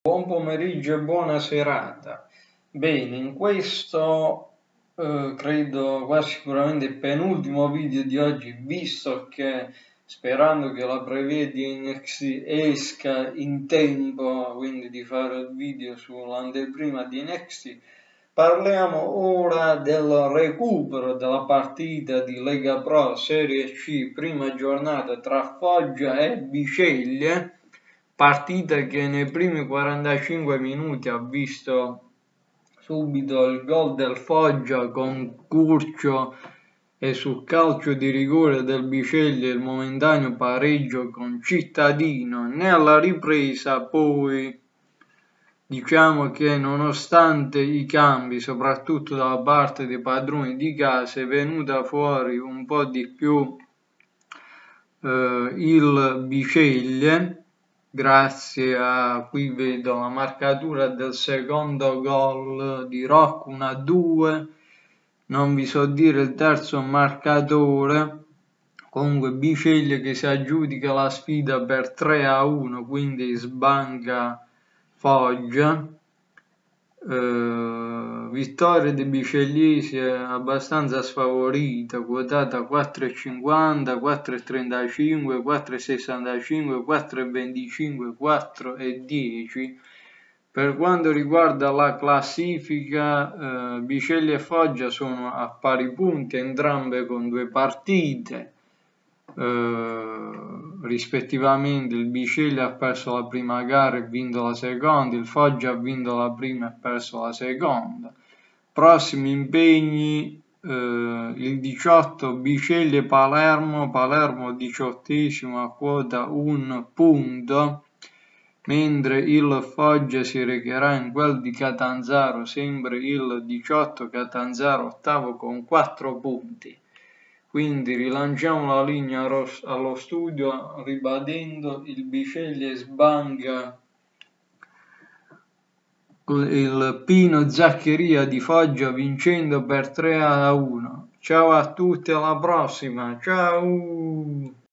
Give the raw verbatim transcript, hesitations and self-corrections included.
Buon pomeriggio e buona serata. Bene, in questo eh, credo quasi sicuramente penultimo video di oggi, visto che sperando che la previa di N X T esca in tempo, quindi di fare il video sull'anteprima di N X T, parliamo ora del recupero della partita di Lega Pro Serie C, prima giornata tra Foggia e Biceglie. Partita che nei primi quarantacinque minuti ha visto subito il gol del Foggia con Curcio e sul calcio di rigore del Biceglie il momentaneo pareggio con Cittadino. Nella ripresa poi diciamo che nonostante i cambi, soprattutto da parte dei padroni di casa, è venuta fuori un po' di più eh, il Biceglie. Grazie a qui vedo la marcatura del secondo gol di Rocco, uno a due, non vi so dire il terzo marcatore, comunque Biceglie che si aggiudica la sfida per tre a uno, quindi sbanca Foggia. Uh, vittoria dei Bicegliesi è abbastanza sfavorita, quotata quattro e cinquanta, quattro e trentacinque, quattro e sessantacinque, quattro e venticinque, quattro e dieci. Per quanto riguarda la classifica, uh, Biceglie e Foggia sono a pari punti, entrambe con due partite. Uh, rispettivamente il Biceglie ha perso la prima gara e vinto la seconda, il Foggia ha vinto la prima e perso la seconda. Prossimi impegni uh, il diciotto Biceglie Palermo, Palermo diciottesimo a quota un punto, mentre il Foggia si recherà in quel di Catanzaro, sempre il diciotto, Catanzaro ottavo con quattro punti. Quindi rilanciamo la linea allo studio ribadendo il Biceglie sbanca il Pino Zaccheria di Foggia vincendo per tre a uno. Ciao a tutti, alla prossima, ciao!